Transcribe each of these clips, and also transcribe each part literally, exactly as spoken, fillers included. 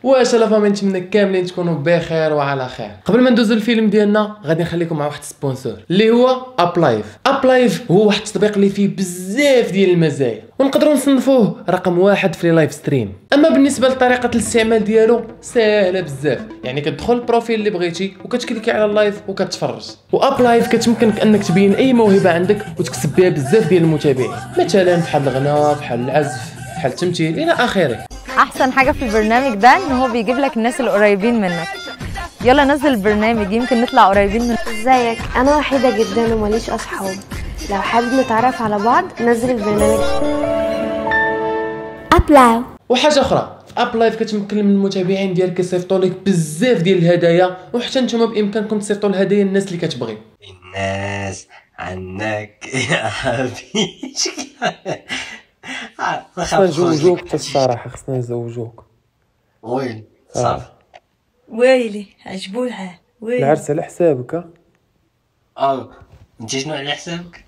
واش لا فامي نتمنى كاملين تكونوا بخير وعلى خير. قبل ما ندوزو الفيلم ديالنا غادي نخليكم مع واحد سبونسور اللي هو ابلايف. ابلايف هو واحد التطبيق اللي فيه بزاف ديال المزايا ونقدروا نصنفوه رقم واحد في لايف ستريم. اما بالنسبه لطريقه الاستعمال ديالو ساهله بزاف، يعني كتدخل البروفيل اللي بغيتي وكتكليكي على اللايف وكتفرج. وابلايف كتمكنك انك تبين اي موهبه عندك وتكسب بها بزاف ديال المتابعين، مثلا بحال الغناء، بحال العزف، بحال التمثيل الى اخره. احسن حاجه في البرنامج ده ان هو بيجيب لك الناس القريبين منك. يلا نزل البرنامج يمكن نطلع قريبين من. ازيك؟ انا وحيده جدا وماليش اصحاب، لو حابب نتعرف على بعض نزل البرنامج ابلاو. وحاجه اخرى، في ابلايف كتمكن من المتابعين ديالك يصيفطوا لك بزاف ديال الهدايا، وحتى نتوما بامكانكم تصيفطوا الهدايا للناس اللي كتبغي. الناس عنك يا حبيبي. خصنا نزوجوك حتى الصراحه، خصنا نزوجوك. ويلي صافي. ويلي عجبولها ويلي. العرس على حسابك. ها اه انت شنو على حسابك؟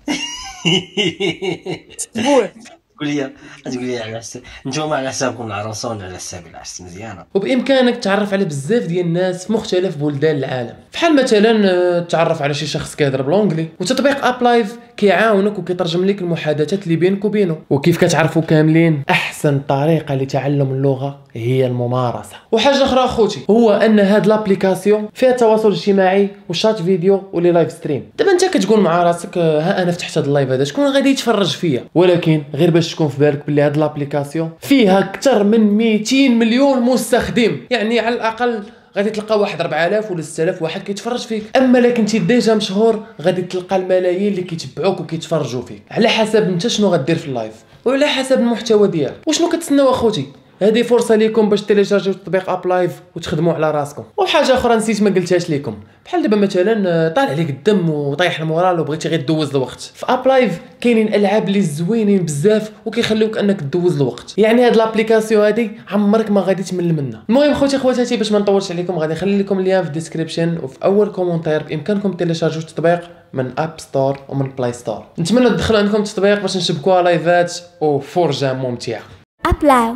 تبوع قول لي تقول لي على حساب نتوما على حسابكم العروسه ولا على حساب العرس؟ مزيانه. وبامكانك تعرف على بزاف ديال الناس في مختلف بلدان العالم، بحال مثلا تعرف على شي شخص كيهضر بالونجلي، وتطبيق ابلايف كيعاونك وكيترجم لك المحادثات اللي بينك وبينه. وكيف كتعرفوا كاملين احسن طريقه لتعلم اللغه هي الممارسه. وحاجه اخرى اخوتي هو ان هاد لابليكاسيون فيها تواصل اجتماعي وشات فيديو ولي لايف ستريم. دابا انت كتقول مع راسك ها انا فتحت هاد اللايف هذا شكون غادي يتفرج فيا، ولكن غير باش تكون في بالك بلي هاد لابليكاسيون فيها اكثر من مئتين مليون مستخدم، يعني على الاقل غادي تلقى واحد أربعة آلاف ولا ستة آلاف واحد كيتفرج فيك. اما الا كنتي ديجا مشهور غادي تلقى الملايين اللي كيتبعوك وكيتفرجوا فيك، على حسب انت شنو غدير في اللايف وعلى حسب المحتوى ديالك. وشنو كتسناو اخوتي؟ هذه فرصه ليكم باش تيليشارجيو تطبيق ابلايف وتخدموا على راسكم. وحاجه اخرى نسيت ما قلتهاش لكم، بحال دابا مثلا طالع عليك الدم وطايح المورال وبغيتي غير دوز الوقت، في ابلايف كاينين العاب اللي زوينين بزاف وكيخليوك انك دوز الوقت. يعني هاد لابليكاسيون هادي عمرك ما غادي تمل منها. المهم خوتي خواتاتي باش ما نطولش عليكم غادي نخلي لكم اللين في الديسكريبشن وفي اول كومونتير، بامكانكم تيليشارجيو التطبيق من اب ستور ومن بلاي ستور. نتمنى تدخلوا عندكم التطبيق باش نشبكوا لايفات وفرجه ممتعه. ابلاو.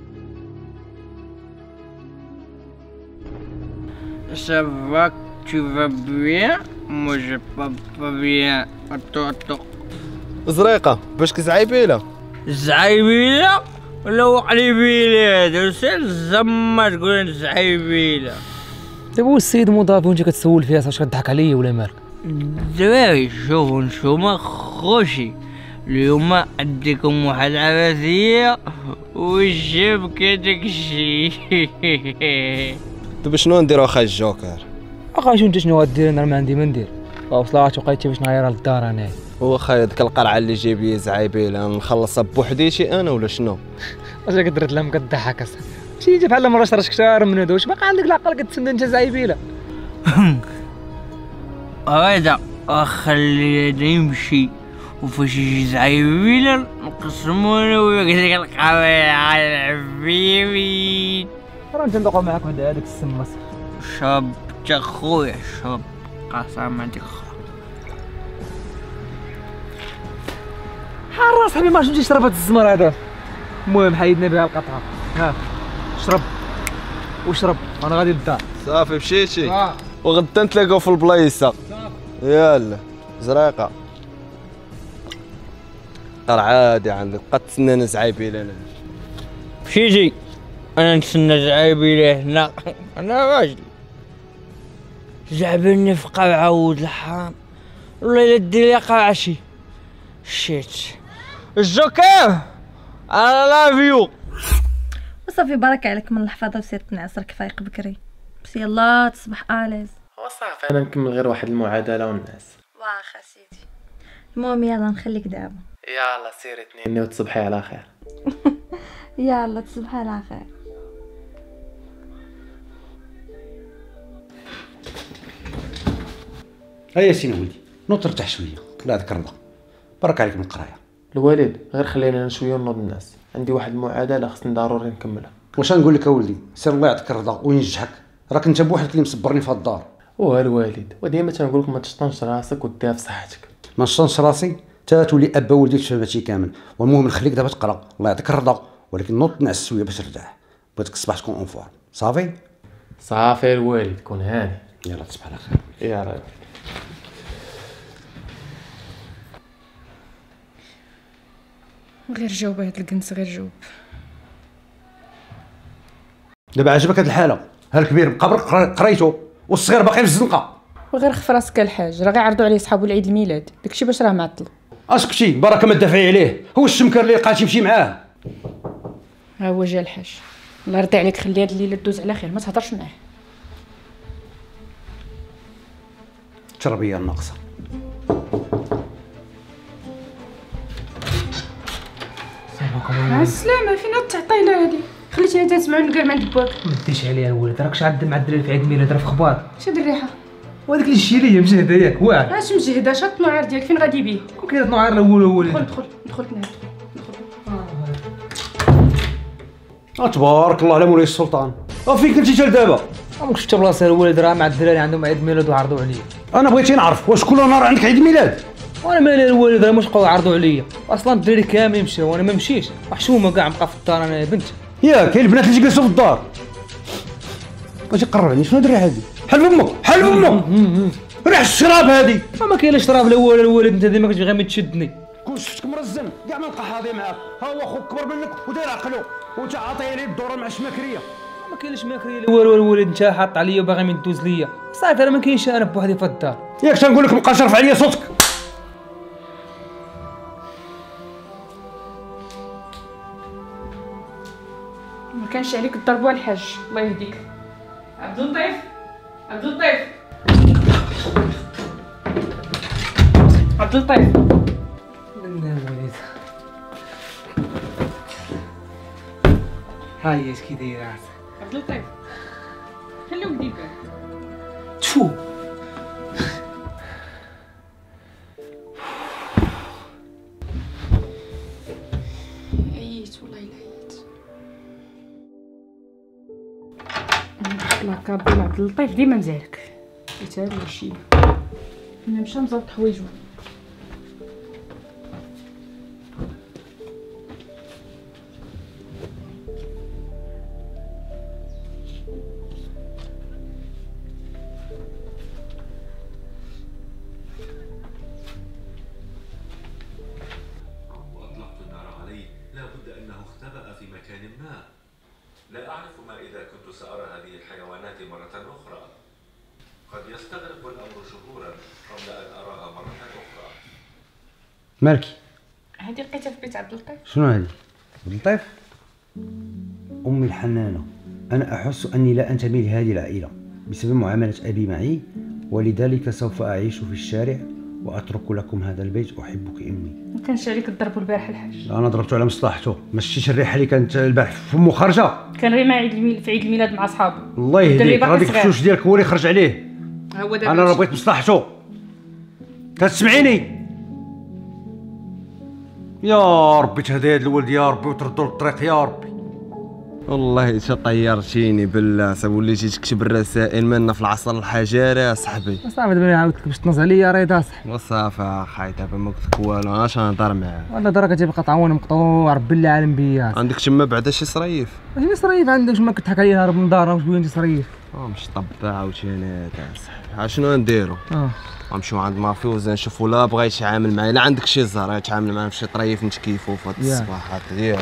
Ça va, tu vas bien? Moi je pas pas bien. Attends, attends. زريقة باش كزعيبيلة زعيبيلة ولا وقليبيلة؟ درسي الزمة تقول زعيبيلة. دابا هو السيد مضافي وانت كتسول فيها واش كضحك عليا ولا مالك؟ دراري شوفوا نتوما خوشي، اليوم عندكم واحد العباسية وجيب كداكشي. دابا شنو نديرو اخا الجوكر؟ اخا شنو انت شنو غدير؟ انا ما عندي ما ندير، وصلات وقيتي باش نغير للدار انايا. واخا ديك القرعه اللي جايب لي زعيبيله نخلصها بوحديتي انا ولا شنو؟ واش درت لها كضحك اصاحبي؟ مشيتي بحال مرة شرات كثار من هذا، واش باقي عندك العقل كتسنى انت زعيبيله؟ هذا اخلي هذا يمشي وفاش يجي زعيبيله نقسمو انا وياك ديك القهوه على حبيبي. راه انت ندوقو معاك واحد هذاك السماس. شاب تا خويا شاب قسم عليك حار صاحبي ما عرفتش تشرب هاد الزمر هذا. المهم حيدنا بها القطعه. ها شرب وشرب انا غادي للدار. صافي مشيتي آه. وغدا نتلاقاو في البلايصه. يلا زريقه قرعه عادي عندك بقى تسنانا زعيبيله. انا مشيتي انا نتسنى زعيبيله هنا. انا راجل زعبلني في قاعه ولد الحرام، والله الا دير لي قاعه شي شيت الجوكر انا لافيو. وصافي بارك عليك من الحفاظه وسير تنعسرك فايق بكري، بس يلا تصبح اليز. وصافي انا نكمل غير واحد المعادله والناس. واخا سيدي. المهم يلا نخليك دابا. يلا سيري تنيني وتصبحي على خير. يلا تصبحي على خير. هيا سينا ولدي نوض ترتاح شويه لا ذكر الله برك عليك من القرايه. الوالد غير خلينا انا شويه نوض الناس، عندي واحد المعادله خصني ضروري نكملها. واش نقول لك اولدي سير الله يعطيك الرضا وينجحك، راك انت بوحدك اللي مصبرني في الدار. وها الوالد وديما تنقول لك ما تشطنش راسك وديها في صحتك. ما نشطنش راسي تا تولي ابا ولدي تفهمتي كامل. والمهم نخليك دابا تقرا الله يعطيك الرضا، ولكن نوض تنعس شويه باش ترتاح. بغيتك الصباح تكون اون فورم. صافي صافي الوالد كون هاني. يلا تصبح على خير. يا راجل غير جاوب هاد الكنس، غير جاوب. دابا عجبك هاد الحاله؟ ها الكبير بقى برك قريتو والصغير باقي في الزنقه. وغير خف راسك الحاج، راه غيعرضوا عليه صحابو العيد الميلاد، داكشي باش راه معطل. اسكتي بركه ما تدافعي عليه، هو الشمكر اللي لقاتي يمشي معاه. ها هو جا الحاج، الله يرضي عليك خلي هاد الليله دوز على خير، ما تهضرش معاه. التربيه الناقصه. مع السلامه. فين هاد التعطيله هادي؟ خليتيها تسمعوا كاع مع باك. ما ديش عليها الولد، راك شعد مع الدراري في عيد الميلاد راه في خبار. شاد الريحه وهذيك الجيريه مجهده ياك واعر. اش مجهده؟ شاد النوعار ديالك فين غادي بيه؟ كون كاين النوعار الاول اول. دخل دخل دخل تنهد. اه تبارك الله على مولاي السلطان. اه فين كنتي حتى دابا؟ عمرك شفت بلاصه الولد راه مع الدراري عندهم عيد ميلاد وعرضوا عليا. انا بغيتي نعرف واش كل نهار عندك عيد ميلاد؟ وانا مالي الولد راه مش بقاو عرضوا عليا، اصلا الدراري كاملين مشاو وانا ما مشيتش، وحشومه كاع بقى في الدار انا بنت. يا كاين البنات اللي جالسين في الدار. واش قربني شنو هاد الريحه هادي؟ حل فمك حل فمك. ريحه الشراب هادي. ما كاين لا شراب لا والو الولد انت ديما كتبغي غير تشدني. كون شفتك مرزن كاع ما نبقى حاضي معاك. ها هو خوك كبر منك وداير عقلو وانت عاطيه لي الدوره مع الشماكريه. ما كاينش ماكريه لا والو الولد انت حاط عليا وباغي من دوز ليا. صافي راه ما كاينش انا بوحدي في الدار. ياك تنقول لك بقى شرف عليا صوتك. ما كانش عليك تضربوا الحاج، الله يهديك. عبد اللطيف عبد اللطيف عبد اللطيف من الوليد هاي اش كي دايره عبد اللطيف خلي ولدي يبان. تفو عييت والله الا عييت. لاكابيل عبد اللطيف ديما مزالك يتهاب الشيء. انا مشى مزوط حوايجو. وأطلقت النار عليه، لا بد أنه اختبأ في مكان ما. لا أعرف ما إذا كنت سأرى هذه الحيوانات مرة أخرى. قد يستغرق الأمر شهورا قبل أن أراها مرة أخرى. مالكي؟ هادي لقيتها في بيت عبد اللطيف. شنو هادي؟ عبد اللطيف؟ أمي الحنانة، أنا أحس أني لا أنتمي لهذه العائلة بسبب معاملة أبي معي، ولذلك سوف أعيش في الشارع وأترك لكم هذا البيت. أحبك أمي. ما كانش عليك تضربوا البارح الحاج. لا أنا ضربته على مصلحته، ما شتيش الريحة اللي كانت البارح فمو خارجة. كان ريما عيد الميلاد في عيد الميلاد مع صحابه. الله يهديك راه ديك الفشوش ديالك هو اللي خرج عليه. هو دابا أنا راه بغيت مصلحته. كتسمعيني؟ يا ربي تهدي هذا الولد يا ربي وتردو للطريق يا ربي. والله تا طيرتيني بالله، وليتي تكتب الرسائل مالنا في العصر الحجري اصاحبي. صافي دابا عاودت لك باش تنظ عليا رضا صاحبي. وصافي اخاي دابا ما قلت لك والو، اش نهضر معاه. والله درا كتبقى طعون مقطوع ربي العالم بيا. عندك تما بعدا شي صريف؟ ماشي صريف عندك ما كتضحك عليا هرب من دارنا واش بغيتي انت صريف؟ اه مش طباع عاوتاني تاع صاحبي. ها شنو نديرو؟ اه غنمشيو عند مافيوز نشوفو لا بغا يتعامل معايا لا عندك شي زهر يتعامل معايا في شي طريف نتكيفو في هاد الصباحات ديالي.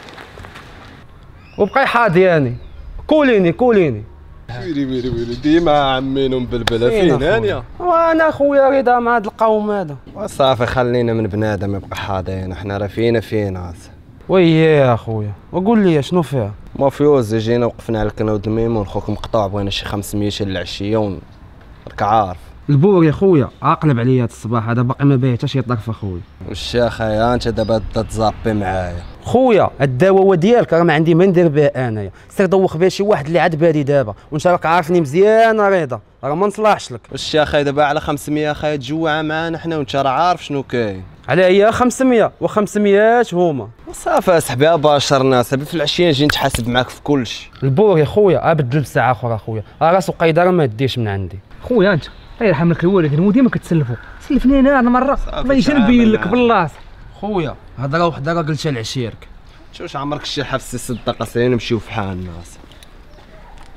وبقاي حاضياني كوليني كوليني ويلي ويلي ويلي ديما عامينهم بالبلا فين هانيه. وانا خويا رضا مع هاد القوم هذا. وصافي خلينا من بنادم يبقى حاضينا، حنا راه فينا فينا. وياه يا خويا وقول لي شنو فيها؟ مافيوز جينا وقفنا على الكناود الميمون خوك مقطوع بغينا شي خمسمية العشيه ون راك عارف. البور يا خويا عاقلب عليا هاد الصباح هذا باقي ما بايع حتى شي طرف اخويا. وش يا خايا انت دابا تزابي معايا خويا الدواوه ديالك راه ما عندي ما ندير بها انايا، سير دوخ بها شي واحد اللي عاد بادي دابا وانت راك عارفني مزيان رضا راه ما نصلحش لك. وش يا خايا دابا على خمسمية خايا تجوع معانا حنا وانت راه عارف شنو كاين. على هي خمسمية وخمسميات هما. صافي اصاحبي باشرنا صاحبي في العشيه نجي نتحاسب معاك في كلشي. البور يا خويا ابدل بساعه اخرى خويا راه راسو قايده راه ما ديش من عندي. خويا انت الله يرحم لك الوالد هو ديما كتسلفوا سلفني انا هاد المره الله يجي نبين لك بالله. خويا هضره وحده راه قلتها لعشيرك. شوف عمرك شي حفص صدق اصاحبي نمشيو في حالنا.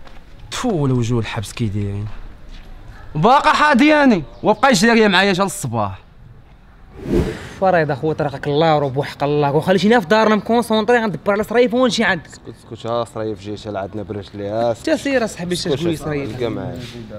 فو الوجوه الحبس كي دايرين باقا حاضياني وبقى جاريه معايا حتى الصباح. فريض اخويا طريقك الله ورب وحق الله وخليتينا في دارنا مكونسونطري غندبر على صريف ونمشي عندك. اسكت اسكت ها صريف جيت لعندنا برجلي. انت سير اصاحبي اش تقول لي صريف. تلقى معايا.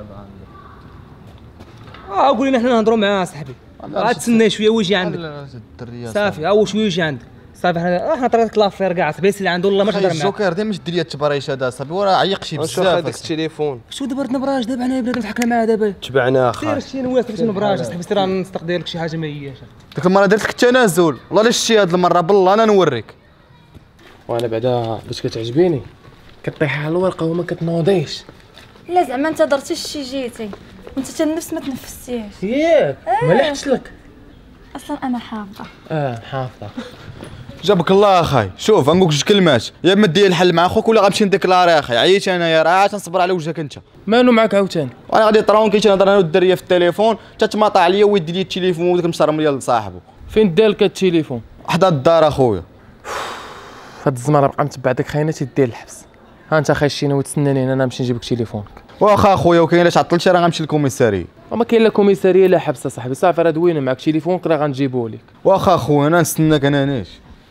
اه قول لنا حنا نهضروا معاه اصاحبي. غتسنى شويه ويجي عندك. صافي ها واش ويجي عندك. صافي حنا حنا طريقك لافير كاع صاحبي اللي عنده الله ما تهضر معاه. الجوكر ديما مش دير التبريش هذا صاحبي وراه عيق شي بزاف. هذاك التليفون شو دابا نبراج دابا حنا بنادم ضحكنا معاه دابا. تبعنا اخا. سير شي نواس باش نبراج صاحبي سير نستقدر لك شي حاجه ما هياش. ديك المره درت لك التنازل والله لا شتي هاد المره بالله انا نوريك. وانا بعدا باش كتعجبيني كطيح على الورقه وما كتنوضيش. لا زعما انت درتي شي جيتي وانت تنفس ما تنفستيش. ياك ما لحقتش لك اصلا انا حافظه. اه حافظه. جابك الله اخاي. شوف غنقولك جوج كلمات يا اما دير الحل مع خوك ولا غنمشي نديكلاري اخاي. عييت انايا راه تنصبر على وجهك انت. مالو معاك عاوتاني؟ وانا غادي طرونكي تنهضر انا والدريه في التليفون حتى تماطع عليا ويدي لي التليفون وداك المشرم ديال لصاحبو. فين دالك التليفون؟ حدا الدار اخويا. هاد الزمره بقى متبع داك خاينه تيدير الحبس. ها انت خاي شي نوي تسناني هنا انا نمشي نجيبك تليفونك. واخا اخويا وكاين الا تعطلتي راه غنمشي للكوميساريه. وما كاين لا كوميساريه لا حبس صاحبي. صافي راه دوينا معاك تليفونك راه غنجيبوه لك. واخا اخويا انا نستناك انا ناش.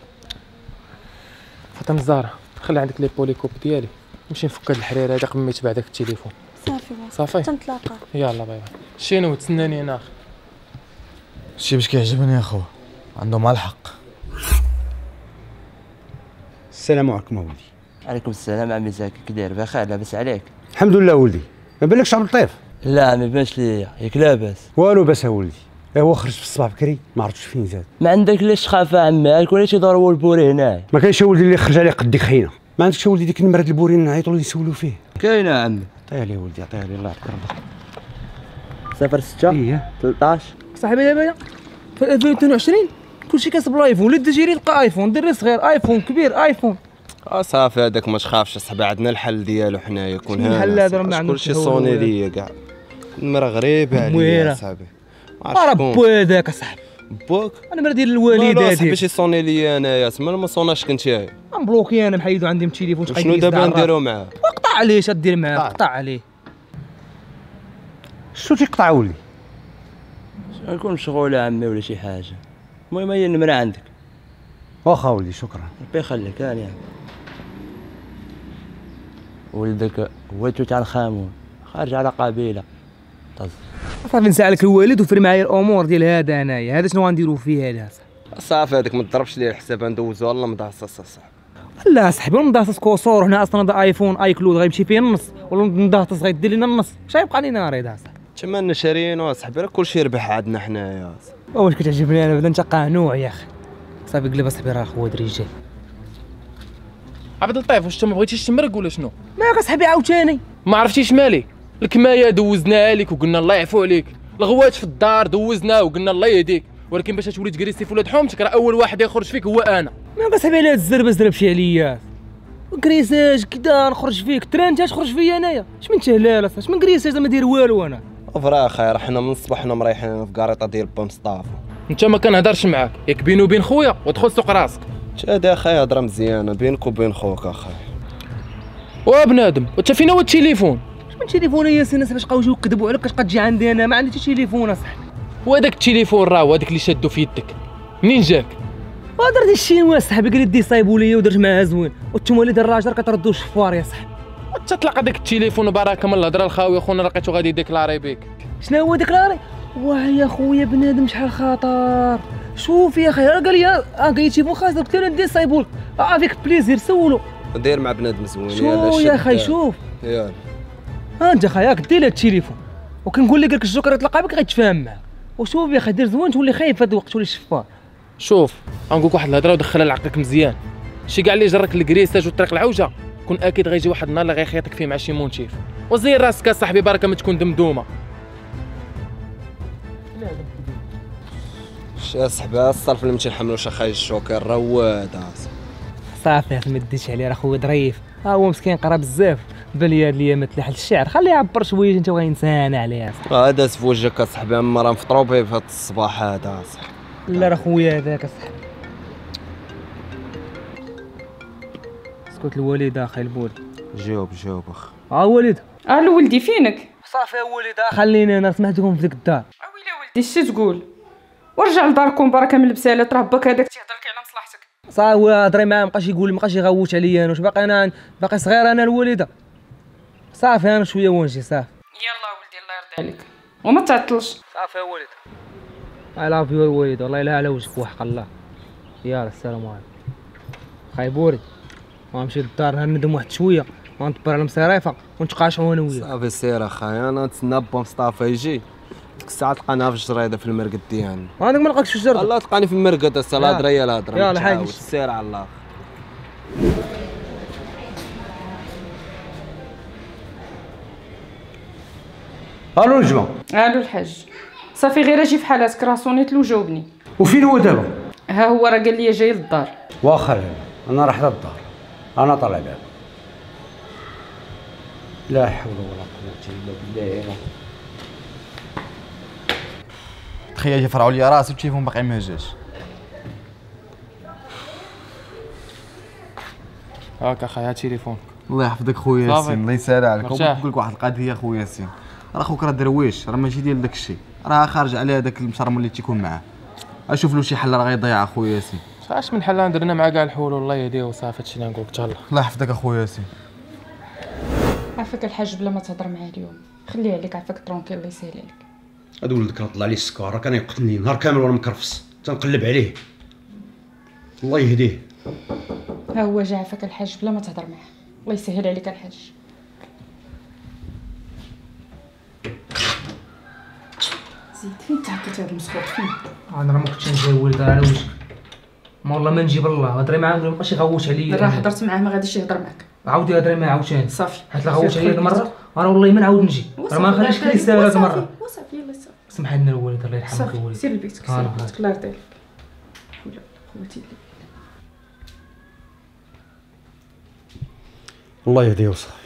فاطمه الزهراء خلي عندك لي بوليكوب ديالي نمشي نفك هاد الحريره هذا قبل ما يتبع داك التليفون. صافي صافي تنتلاقى. يلا باي باي. شنو تسناني هنا اخي؟ شي باش كيعجبني يا اخويا عندهم مع الحق. السلام عليكم ولدي. عليكم السلام عمي زكي كي داير بخير لاباس عليك؟ الحمد لله ولدي. ما بالكش عبد اللطيف؟ لا ما بانش ليا ياك لاباس. والو باس ولدي. هو خرج في الصباح بكري ما عرفتش فين زاد. ما عندك لا شخافه عمي كون تيضربوا البوري هنايا. ما كاينش ولدي اللي خرج عليه قدك خينا. ما عندكش ولدي ديك نمره البوري نعيطوا لي نسولوا فيه. كاينه عمي. عطيها لي ولدي عطيها لي الله يحفظك. صفر ستة ايه ثلاثطاش. صاحبي دابا في ألفين واثنين وعشرين كلشي كيصب الايفون ولا تجي تلقى ايفون دري صغير ايفون كبير ايفون. اه صافي هذاك ما تخافش صاحبي عندنا الحل ديالو حنايا يكون هذا. الحل هذا ما عندوش كلشي صوني ليا كاع. المرا غريبه عليا صاحبي. راه با هذاك اصاحبي. باك انا مرا ديال الوالده هذيك. صاحبي شي صوني ليا انايا تما ما صوناش كنت ياي. مبلوكي انا محيدو عندي من التليفون. شنو دابا نديرو معاه؟ وقطع عليه اش دير معاه قطع عليه. شنو تيقطع ولدي؟ نكون مشغول عمي ولا شي حاجه. المهم هي النمره عندك. واخا ولدي شكرا. ربي يخليك هاني عمي. ولدك هويتو تاع الخامون خارج على قبيله. طز صافي نسالك الوالد وفري معايا الامور ديال هذا انايا. هذا شنو غنديرو فيه هذا؟ صافي هذاك ما تضربش ليه الحساب ندوزو الله مدعصص صاحبي. لا صاحبي ندهصص كوسور هنا اصلا هذا ايفون اي كلود غيمشي فيه النص ولا ندهصص غيدير لنا النص. اش غيبقى لينا راه صاحبي؟ تما شاريين صاحبي راه كلشي ربح عندنا حنايا. واش كتعجبني انا بدا انت قانوع يا اخي. صافي قلب اصاحبي راه خويا دريجي. عبد اللطيف واش انت ما بغيتيش تمرق ولا شنو؟ مالك اصاحبي عاوتاني؟ ما عرفتيش مالي. الكمايه دوزناها لك وقلنا الله يعفو عليك. الغوات في الدار دوزناه وقلنا الله يهديك. ولكن باش تولي تكريسي في ولاد حومتك راه اول واحد يخرج فيك هو انا. مالك اصاحبي على هاد الزربه زربتي عليا. كريساج كدا نخرج فيك ترانت تخرج فيا انايا. اش من تهلال اصاحبي اش من كريساج ما داير والو انا. فرا اخي راه حنا من الصباح حنا مريحين في كاريطه ديال با مصطفى. انت ما كنهضرش معاك ياك بيني وبين خويا ودخل سوق راسك. هذا اخي هضره مزيانه بينك وبين خوك اخي. وبنادم وانت فين هو التليفون؟ اش من تليفون يا سي الناس باش بقاو يجيو يكذبوا عليك كتبقى تجي عندي انا ما عندي حتى تليفون اصاحبي. وهذاك التليفون راه هو هذاك اللي شادو في يدك منين جاك؟ درت الشينوا صاحبي قال لي دي صايبوا ليا ودرت معاه زوين وانتم وليد الراجل كتردوا الشفار يا صاحبي. انت تلقى داك التليفون بركه من الهضره الخاوي خونا لقيتو غادي ديكلاري بك. شنو هو ديكلاري؟ واه يا خويا بنادم شحال خطر. شوف يا اخي راه قال لي اه قال لي تيبون خاصك قلت له ندير صايبول اه فيك بليزير سولو. داير مع بنادم زوين شو يا اخي شوف. يلا ها انت خاياك دير هاد التليفون وكنقول لك الجوكر يتلقى بك غيتفاهم معاك. وشوف يا اخي دير زوين تولي خايف في هاد الوقت تولي شفار. شوف غنقولك واحد الهضره ودخلها لعقلك مزيان. شي كاع اللي جرك الكريساج والطريق العوجه كون اكيد غيجي واحد النهار اللي غيخيطك فيه مع شي مونتيف. وزير راسك اصاحبي بركه ما تكون دمدومه. شا صاحبي الصرف اللي نمشي نحملو شي خاي الجوكر راه واد. صافي ما ديتش عليه راه خويا ظريف. ها هو مسكين قرا بزاف بان لي هاد الايامات لحل الشعر خليه يعبر شويه انت وغينسانا عليه. هذا في وجهك اصاحبي اما راه مفطرو به في هاد الصباح هذا اصاحبي. لا راه خويا هذاك اصاحبي. اسكت الوالده اخي البول. جاوب جاوب اخ. ها وليد. الو ولدي فينك؟ صافي وليد خليني انا سمعت لكم في ديك الدار. ويلي ولدي شتي تقول؟ ورجع لداركم بركه من البسالات، راه باك هذاك تيهضر لك على مصلحتك. صافي هضري معاه مابقاش يقول مابقاش يغوت عليا انا، واش باقي انا باقي صغير انا الوليده. صافي انا شويه ونجي صافي. يلا ولدي الله يرضي عليك وما تعطلش. صافي وليد. اي لاف يو الوليد، والله الا على وجهك وحق الله. يلا السلام عليكم. خايبوري غنمشي للدار ندم واحد شويه غندبر على مصيريفه ونتقاشعوا انا وياك. صافي سير اخاي، انا نتسنى با مصطفى يجي ديك الساعه تلقانا في الجريده في المرقد ديالنا. هذاك ما لقاكش في الجرده. الله تلقاني في المرقد هسه لا هضره يا لا هضره. يلا حاج سير على الله. الو نجمه. الو الحاج. صافي غير اجي في حالاتك، راه صونيت له وجاوبني. وفين هو دابا؟ ها هو راه قال لي جاي للدار. واخا انا راح للدار، انا طالع بابا. لا حول ولا قوه الا بالله. تخيل يفرعوا لي راسي وتشوفهم باقي ما جاش. هاك اخاي ها تليفونك. الله يحفظك خويا ياسين، الله يسهل عليك. نقول لك واحد القضيه خويا ياسين، راه خوك راه درويش، راه ماشي ديال داك الشيء، راه خارج على هذاك المشرم اللي تيكون معاه. اشوف له شي حل راه غيضيع خويا ياسين. اش من حل درنا مع كاع الحلول والله يهديه وصافي هادشي اللي نقول لك. تهلا الله يحفظك اخويا ياسين. عافاك الحاج بلا ما تهضر معاه اليوم، خليه عليك عافاك ترونكيل الله يسهل عليك. هاد ولدك راه طلع لي السكر، راه كان يقتلني نهار كامل وانا مكرفس تنقلب عليه. الله يهديه. ها هو جا عافاك الحاج بلا ما تهضر معاه، الله يسهل عليك الحاج. زيد فين تعكيت هاد المسخوط فين؟ انا راه ما كنتش نجي ولد على وجهك، ما والله ما نجيب الله. هضري معاه ما بقاش يغوت عليا. راه هضرت معاه ما غاديش يهضر معاك. عاودي هضري معاه عاوتاني صافي. حيت لا غوت عليا هاد المره راه والله ما نعاود نجي، راه ما نخليش كل يسال هاد المره. وصافي يلاه صافي. سمح لنا الوالد الله يرحمك الوالد. سير لبيتك سير لبيتك الله يرضي عليك. حول ولا قوة الا بالله. الله يهديه وصافي.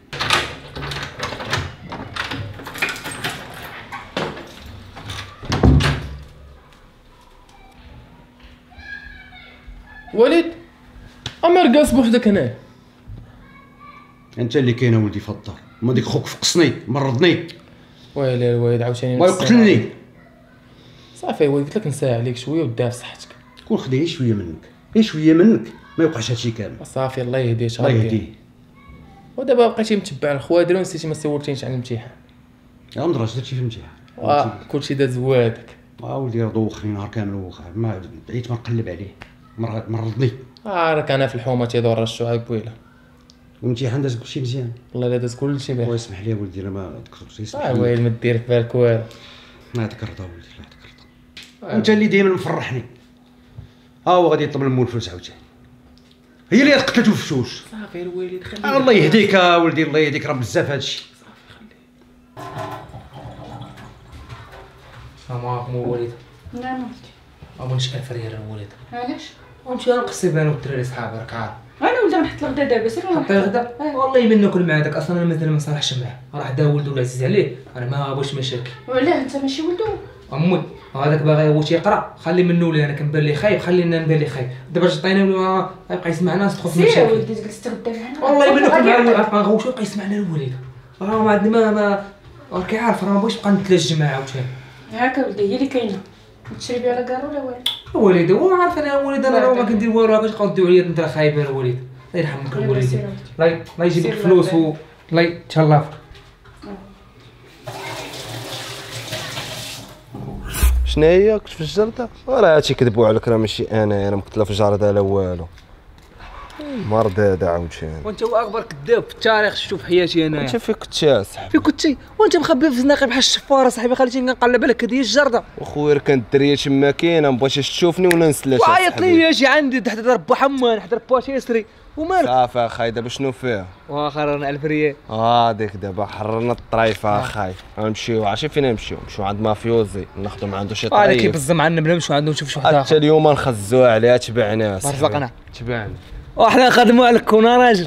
وليد اما رقاص بوحدك هنا. انت اللي كاين ولدي في الدار، ما ديك خوك فقصني مرضني. ويلي الوالد عاوتاني ما يقتلني. صافي وليد قلت لك نساء عليك شويه ودار في صحتك. كون خدي شويه منك، غير شويه منك ما يوقعش هادشي كامل. صافي الله يهديه. الله يهديه. ودابا بقيتي متبع الخوادر ونسيتي ما صورتينش على الامتحان. يا مدرج درتي في الامتحان. واه كلشي داز زوادك. اه ولدي راه دوخني نهار كامل ووقع، ما بقيت ما نقلب عليه مرضني. اه راك انا في الحومه تيدور رشوها بويله. الامتحان داز كلشي مزيان. والله الا داز كلشي باين. الله يسمح لي ولدي انا ما ذكرتش. يسمح لي. اه ويلي ما دير في بالك والو. ما ذكرتها ولدي لا ذكرتها. انت اللي دايما مفرحني. ها هو غادي يطلب المول فلوس عاوتاني. هي اللي قتلته في الفشوش. صافي الوالد خليه. آه الله يهديك يا ولدي الله يهديك، راه بزاف هادشي. صافي خليه. السلام عليكم الوالد. نعم ولدي. ما بغيتش افرير الوالد. علاش؟ غنمشي نقصي انا والدراري صحابي راك عارف. انا ولد نحط الغدا دابا سير نحط الغدا. والله ما ناكل مع داك اصلا انا مازال ما صالحش معاه، راه دا ولدو العزيز عليه، انا ما بغيتش مشاكل. وعلاه انت ماشي ولدو؟ امي هذاك باغي هو تيقرا خلي منه ولا انا كنبان لي خايب خلينا نبان لي خايب. دابا جطينا ولا غيبقى يسمعنا تدخل في مشاكل. سير ولدي جلس تغدا معنا. والله ما ناكل معاه ما غوش يبقى يسمعنا الوالد، راه ما عندنا ما ما راك عارف راه ما بغيتش نبقى نتلاجم معاه عاوتاني. هاكا ولدي هي اللي كاينه. تشربي على كار ولا والو؟ الوالد هو عارف انا الوالد انا راه ما كندير والو، هاكاش تبقاو تديو عليا انت خايب يا الوالد. الله يرحمك الوالد. الله الله يجيب لك فلوس و الله يتهلا فيك. شنو هي كنت في الجردة؟ راه هادشي كذبوا عليك، راه ماشي انا انا ما كنت لا في الجردة لا والو. مرض هذا عاوتاني. وانت هو اكبر كذاب في التاريخ شفتو في حياتي انايا. انت فين كنت يا صاحبي؟ فين كنتي؟ وانت مخبي في الزناقي بحال الشفاره صاحبي، خليتيني كنقلب عليك هذه الجرده. وخويا راه كانت الدريه تما كاينه ما بغيتيش تشوفني ولا نسلاش. وعيط لي اجي عندي حتى ربو حمان حتى ربو تيسري ومالك. صافي اخاي دابا شنو فيها؟ واخا رانا ألف ريال. اه ديك دابا حررنا الطريفه اخاي. غنمشيو عرفتي فين نمشيو؟ نمشيو عند مافيوزي ناخذو من عنده شي طريف. هذا كيبزم عندنا بلا نمشيو عنده نشوف شي واحد اخر. حتى اليوم نخزوها عليها تبعناه. رزقنا تبعنا. وحنا نخدمو على الكونا راجل.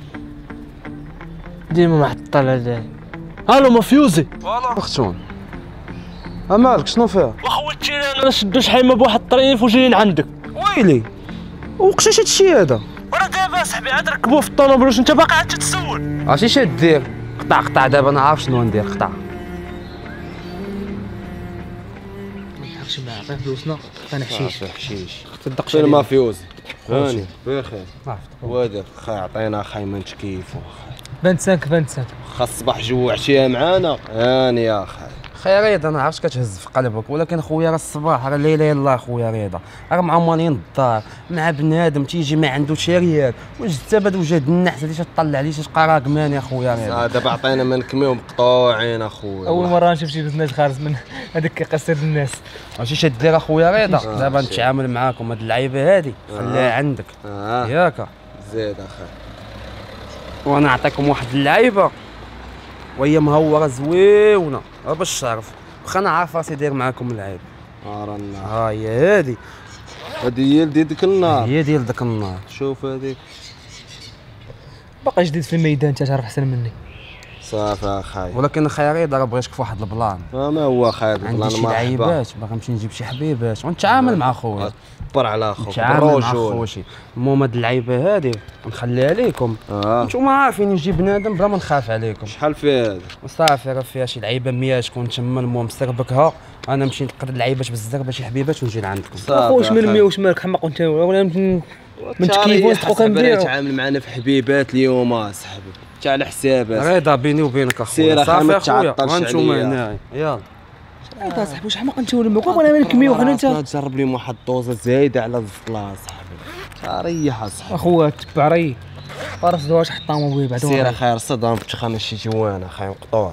ديما معطل هذا. الو مافيوزي. فوالا مختون. مالك شنو فيها؟ وخوتي انا شدو شحال ما بواحد الطريف وجايين عندك. ويلي وقتاش هادشي هذا؟ وراه دابا صاحبي عاد ركبوه في الطوموبيل واش انت باقي عاد تتسول؟ عرفتي اش دير؟ قطع قطع دابا انا عارف شنو ندير. قطع ما نضحكش معاه، عطيه فلوسنا انا حشيش حشيش تصدق فين المافيوزي هاني بخير عرفت وادر خا عطينا خاي ما نتكيفو خمسة وعشرين خمسة وعشرين خا الصباح جوعتيها معانا هاني يا خاي. خويا رضا انا عرفت كتهز في قلبك، ولكن خويا راه الصباح راه الليله يلاه خويا رضا راه معمرين الدار مع بنادم تيجي ما عنده شريات واش تبد وجد النحس اللي تطلع ليه تبقى راقمان يا خويا رضا. دابا عطينا ما نكميو مقطوعين اخويا. اول مره نشوف شي بزنس خارج من هذاك كيقصد الناس. عرفتي اش دير اخويا رضا؟ دابا نتعامل معاكم هاد اللعيبه هادي خليها عندك ياك زيد اخي، وانا نعطيكم واحد اللعيبه وهي مهوره زويونه باش تعرف، واخا انا عارف راسي داير معاكم اللعيبه. رانا ها هي هادي هادي هي ديال ديك النار، هي ديال داك النار. شوف هاديك باقي جديد في الميدان، انت تعرف احسن مني. صافي اخاي، ولكن اخاي رضا راه بغيتك في واحد البلان. ما هو اخاي البلان؟ عندي شي لعيبات باغي نمشي نجيب شي حبيبات ونتعامل مع خويا. طبر على خوك نتعامل مع خوشي. المهم هاد اللعيبه هادي نخليها ليكم نتوما عارفين نجي بنادم بلا ما نخاف عليكم. شحال فيها هادي؟ صافي راه فيها شي لعيبه مية تكون تما. المهم سربكها انا نمشي نقد اللعيبات بالزربه شي حبيبات ونجي لعندكم. صافي واش من مية واش مالك حماق انت ولا من تكيفوا نسحقوا كنبيعوا. تعامل معنا في حبيبات اليوم اصاحبي تاع على حسابات. رضا بيني وبينك اخويا صافي اخويا هانتوما هنايا يلاه. رضا صاحبي واش حماق انت ولا مالك وانا ما نكميو حنا انت. تجرب لي واحد الدوزه زايده على الفطله صاحبي. ريح اصاحبي اخويا تبع ري فرس دواش حطام ابوي بعد. سير خير صدام بتخان شي جوانه خاي مقطوع.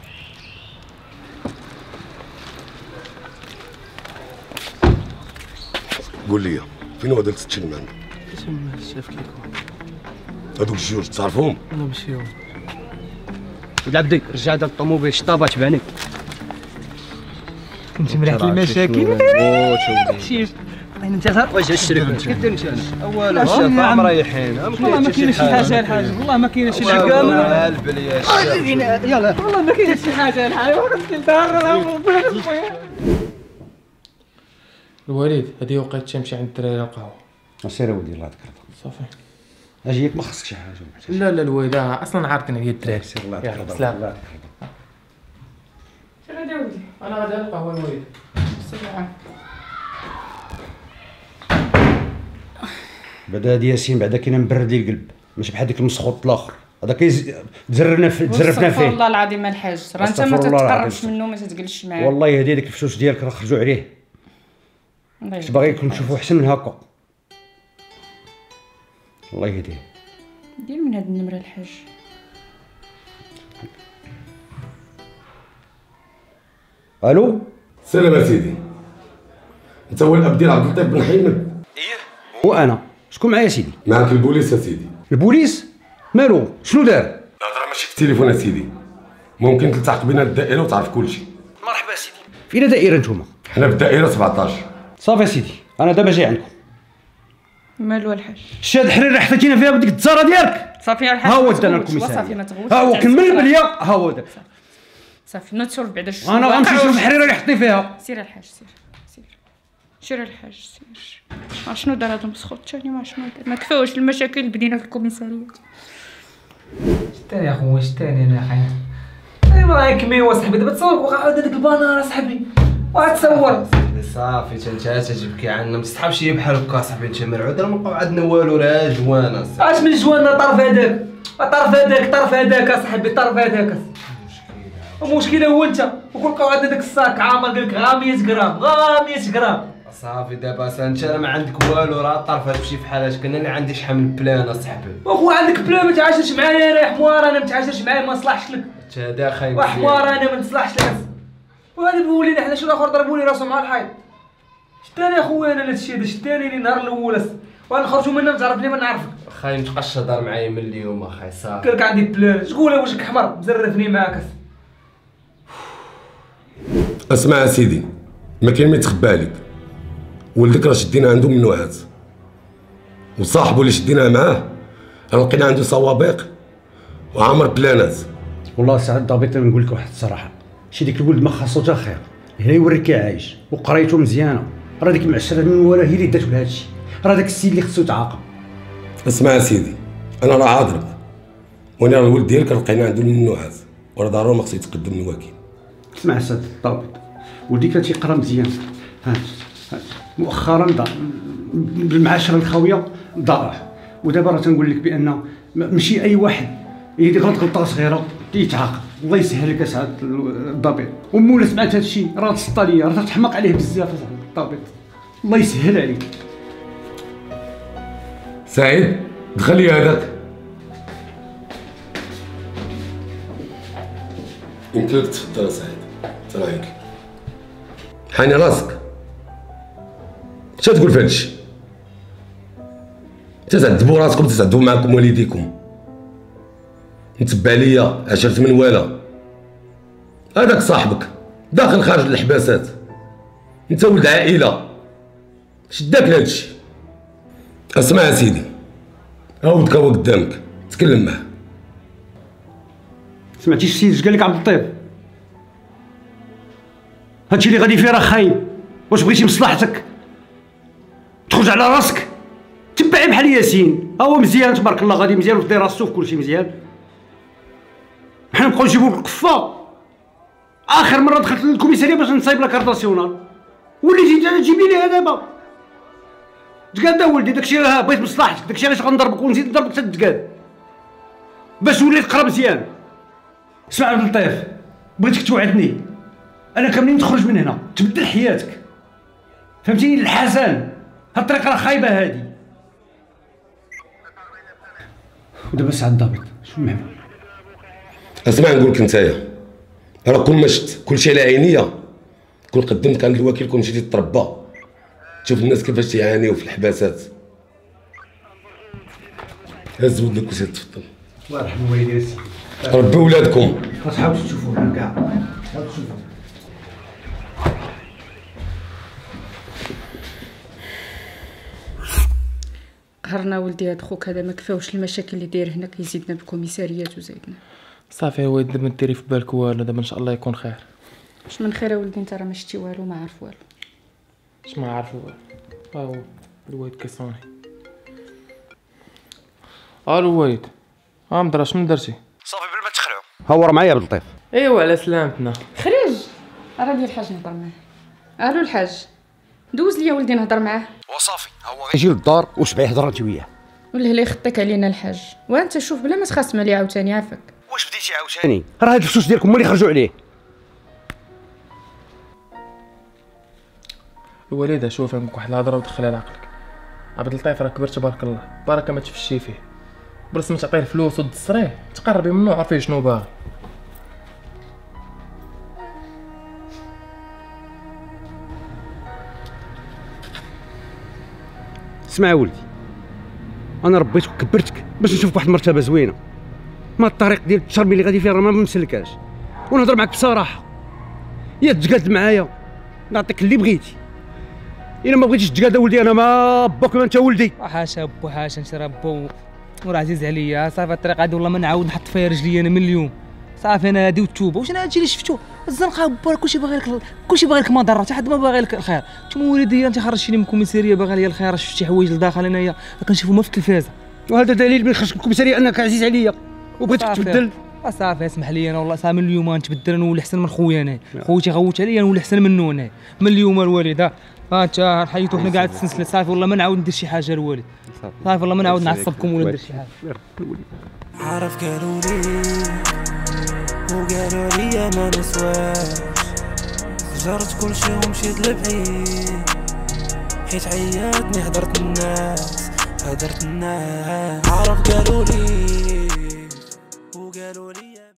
قول لي فين هو هذاك التشلم عندك؟ تما الشاف كيكون هذوك الجوج تعرفهم؟ لا ماشي هو. ولد عبدي رجع داك الطوموبيل شطابه تبعني. انت مريح المشاكل شي انت واش الشريك اش كدير انت؟ اولا الشفا مريحين والله ما كاينش شي حاجه الحاج والله ما كاينش شي حاجه يلا والله ما كاينش شي حاجه الحاج الوليد هذه وقيت تمشي عند الدراري القهوه. سير اودي الله يذكرك صافي اجي ياك ما خصك شي حاجه. لا لا الوليد اصلا عارفين عليا الدراري. سير الله يذكرك سلام. الله سير غادي ولدي انا غادي القهوه الوليد. سلام. بعدا هادي ياسين بعدا كاين مبرد لي القلب ماشي بحال ديك المسخوط الاخر هذا كيزرنا في تزرفنا فيه. والله العظيم الحاج راه انت ما تتقربش منه ما تتجلسش معاه. والله هادي ديك الفلوس ديالك راه خرجوا عليه. كنت باغيكم تشوفوا احسن من هكا. الله يهديه. دير من هاد النمره الحاج. الو سلام سيدي، انت هو الاب ديال عبد اللطيف بن حيمد؟ ايه وانا. شكون معايا سيدي؟ معاك البوليس يا سيدي. البوليس؟ مالو شنو دار؟ الهضره ماشي في التليفون يا سيدي، ممكن تلتحق بنا الدائره وتعرف كل شيء. مرحبا سيدي. فين دائره نتوما؟ حنا في الدائره سبعطاش. صافي سيدي انا دابا جاي عندكم. مالو الحاج؟ الشاد الحرير حطيتينا فيها بديك التزاره ديالك. صافي الحاج ها هو دانا الكوميساريه. صافي ما تغوتش. ها هو كمل بليا ها هو داك. صافي نتشوف بعدا شنو. انا غنمشي نشوف الحريره اللي حطي فيها. سير الحاج سير سير سير الحاج سير. ما شنو دار هذا المسخوط ثاني ما شنو دار؟ ما كفاوش المشاكل اللي بدينا في الكوميساريه. شتاني يا خويا شتاني انا يا خاي. انا ما غنكميو صاحبي دابا تصور وقع عاود هذيك الباناره صاحبي وغتصور. صافي تنتا تجبكي عنا ما تسحبش هي بحال هكا صاحبي انت مرعود راه ما بقاو عندنا والو راه جوانا. اش من جوانا طرف هذاك طرف هذاك طرف هذاك اصاحبي طرف هذاك. المشكله هو انت وكلقاو عندنا داك الصاك عامر قال لك غا مية غرام غا مية غرام. صافي دابا انت راه ما عندك والو راه الطرف هذا شي بحال هكا انا اللي عندي شحال من بلان اصاحبي. واخويا عندك بلان ما تعاشرش معايا انا يا حمار انا ما تعاشرش معايا ما صلحش لك. انت هذا خايب وحمار انا ما نصلحش لك. وهذا بولينا حنا شي الاخر ضربوني راسهم مع الحيط. شتاني اخويا انا هادشي هذا شتاني لي النهار الاول ونخرجوا منها ما تعرفني ما نعرفك. خاي متبقاش تهضر معايا من اليوم اخاي صافي. قالك عندي بلان شقول وجهك احمر مزرفني معاك. اسمع يا سيدي ما كاين ما يتخبى عليك، ولدك راه شدينا عنده ممنوعات وصاحبو اللي شديناه معاه راه لقينا عنده سوابق وعامر بلانات. والله سعد الضابط نقول لك واحد الصراحه شي ديك الولد ما خاصو حتى خير هنا يوريك عايش وقريته مزيانه راه ديك المعشره من ولا هي اللي داتو لهذا الشيء راه داك السيد اللي خصو يتعاقب. اسمع يا سيدي انا راه عاذرك وانا الولد ديالك لقينا عنده الممنوعات وراه ضروري ما خصو يتقدم للوكيل. اسمع السيد الضابط، ولدي كان تيقرا مزيان، ها مؤخرا ضاع بالمعاشره الخاويه ضاع، ودابا راه تنقول لك بان ماشي اي واحد يغلط غلطه صغيره يتعاقب. الله يسهل لك اسعد الضابط، ومولا سمعت هذا الشيء راه تسطى ليا، راه تحماق عليه بزاف اسعد الضابط، الله يسهل عليك. سعيد دخل لي هذاك. يمكن لك تفضل سعيد. السلام عليكم. حاني راسك. اش تقول في هادشي؟ تتعذبوا راسكم، تتعذبوا معكم والديكم. متبع ليا عشرة من ولا. هذاك صاحبك داخل خارج الحباسات. انت ولد عائله. شداك لهادشي. اسمع يا سيدي، ها ولدك هو قدامك، تكلم معاه. سمعتي السيد اش قال لك عبد اللطيف؟ هادشي اللي غادي فيه راه خايب. واش بغيتي مصلحتك تخرج على راسك؟ تبعي بحال ياسين، ها هو مزيان تبارك الله، غادي مزيان وفي راسو في كلشي مزيان. حنا نبقاو نجيبو القفه. اخر مره دخلت للكوميساريه باش نصايب لا كارت ناسيونال، وليتي تجيبي ليها دابا. تقاد ولدي داكشي راه بغيت مصلحتك، داكشي علاش غنضربك ونزيد نضربك حتى تقاد باش تولي تقرا مزيان. اسمع عبد اللطيف، بغيتك توعدني انا كاملين تخرج من هنا تبدل حياتك، فهمتيني؟ الحسن هاد الطريقه راه خايبه هادي. ودابا سعد الضابط شنو نعمل؟ اسمع نقول لك نتايا، راه كون ما شفت كلشي على عينيا، كون قدمت عند الوكيل، كون مشيتي تربى تشوف الناس كيفاش تيعانيو في الحباسات. هز ولدك وسير تفضل. الله يرحم والديك. ربي ولادكم. ما تحاولش تشوفوه كاع، ما تحاولش تشوفوه. قهرنا ولدي هاد خوك هذا، ما كفاوش المشاكل اللي داير هنا، كيزيدنا بالكوميساريات وزايدنا. صافي هو دابا ما ديري في بالك والو، دابا ان شاء الله يكون خير. واش من خير ولدي؟ انت راه ما شتي والو، ما عارف والو. اش ما عارف والو؟ ها هو الوالد كيصوني. الو الوالد، ها مدرا شنو درتي؟ صافي بلا ما تخلعوا، ها هو راه معايا عبد اللطيف. ايوا على سلامتنا. خرج راه ديال الحاج نهضر معاه. الو الحاج، دوز ليا ولدي نهضر معاه. وصافي ها هو غيجي للدار وشبعي هضر انت وياه. والله يخطيك علينا الحاج، وانت شوف بلا ما تخاصم عليه عاوتاني. عافاك واش بديتي عاوتاني؟ راه هاد الفلوس ديالكم هما اللي خرجوا عليه. الوالده شوف نقولك واحد الهضره ودخلها لعقلك. عبد اللطيف راه كبر تبارك الله، بركه ما تفشي فيه، بلاص ما تعطيه الفلوس وتدصريه تقربي منو عرفي شنو باغي. اسمع ولدي، انا ربيتك وكبرتك باش نشوفك واحد المرتبه زوينه، ما الطريق ديال التشربي اللي غادي فيه راه ما مسلكاش، ونهضر معاك بصراحه. يا تقاد معايا نعطيك اللي بغيتي، الا ما بغيتيش تقاد ولدي انا ما باك، ما انت ولدي. حاشا بو حاشا، انت راه بو وراه عزيز عليا. صافي الطريق هادي والله ما نعاود نحط فيها رجلي انا من اليوم. صافي انا هادي والتوبه. واش انا هادشي اللي شفتو الزنقه با، كلشي باغي لك، كلشي باغي لك مضره، حتى حد ما باغي لك الخير. نتوما وليدي انت خرجتيني من الكوميساريه باغي ليا الخير، شفت شي حوايج لداخل انايا كنشوفو ما في التلفازه، وهذا دليل من خرجت من الكوميساريه انك عزيز عليا وبغيتك تبدل. صافي اسمح لي انا والله، صافي من اليوم نتبدل نولي احسن من خويا. انا خوتي غوت عليا نولي احسن منه. انا من اليوم الوالد ها انت نحيدو حنا قاعد السلسله. صافي والله ما نعاود ندير شي حاجه الوالد، صافي والله ما نعاود نعصبكم ولا ندير شي حاجه. عارف قالوا لي وقالوا لي ما نسواش، جرت كل شي ومشيت لبعيد، حيت عياتني هدرت الناس هدرت الناس. عارف قالوا لي